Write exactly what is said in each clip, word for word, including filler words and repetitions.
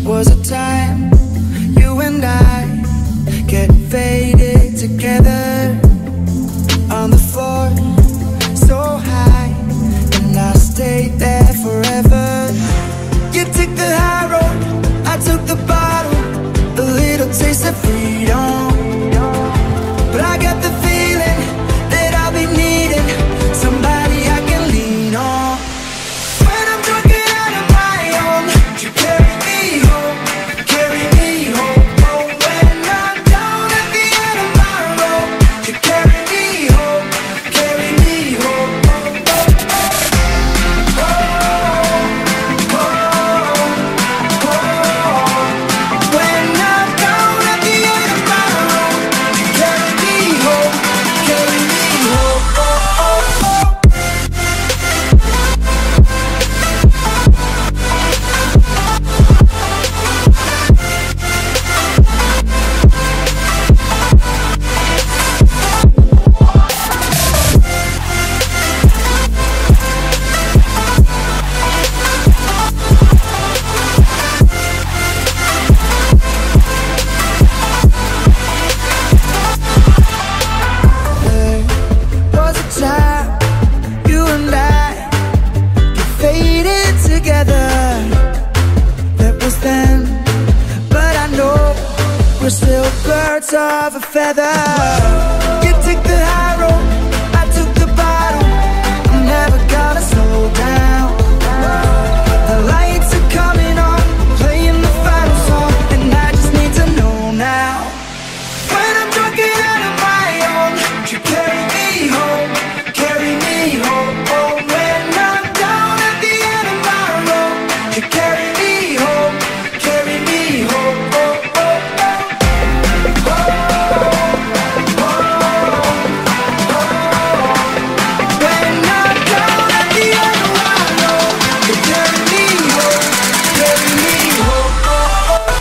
was a time you and I get faded together on the floor, so high, and I stayed there forever. You took the high road, I took the bottle, a little taste of freedom. But I got the feeling that I'll be needing somebody I can lean on. When I'm drunk and out of my own, you carry me home, carry me home. Oh, when I'm down at the end of my road, you carry me home, carry me home. Oh, oh, oh, oh, oh. When I'm down at the end of my road, you carry me home, carry me home. Oh, oh, oh. There was a time you and I get faded together. That was then, but I know we're still birds of a feather. You took the high road, I took the bottle. I'm never gonna slow down. The lights are coming on, playing the final song, and I just need to know now. When I'm drunk and out of my own, you carry me home, carry me home. Oh, when I'm down at the end of my road, you carry me home, carry me home. Oh, oh, oh. Oh, oh, oh, oh. When I'm down at the end of my road, you carry me home, carry me home. Oh, oh, oh.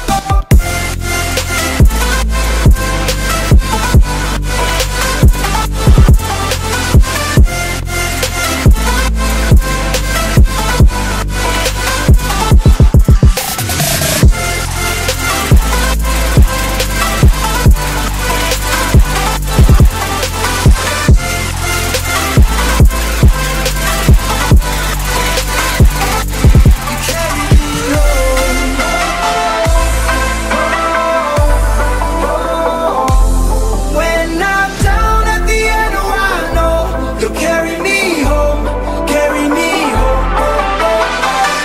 When I'm down at the end, oh, I know you'll carry me home, carry me home. Oh, oh, oh.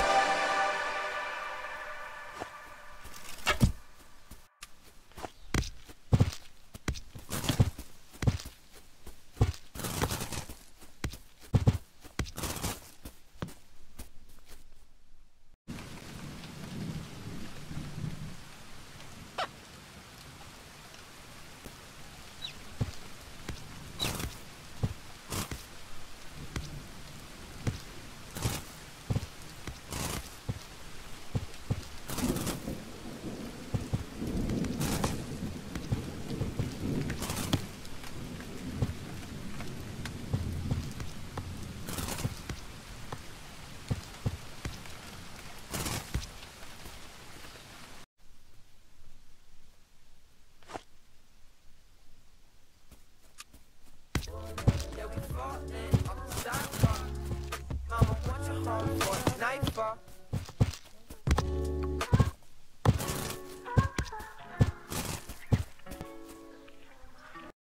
Yeah, we falling off the sidewalk. Mama wants you home for nightfall.